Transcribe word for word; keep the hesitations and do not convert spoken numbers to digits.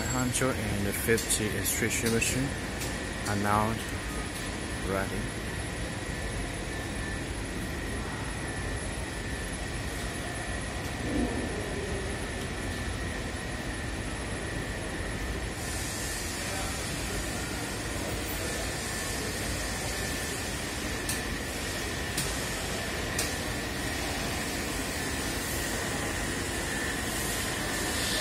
one hundred fifty extrusion machine are now ready.